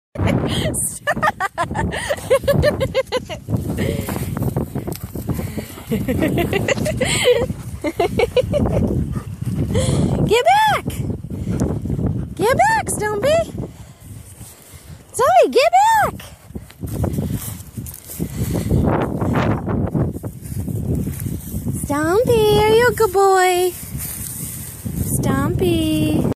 Get back! Get back, Stumpy! Stumpy, get back! Stumpy, are you a good boy? Stumpy.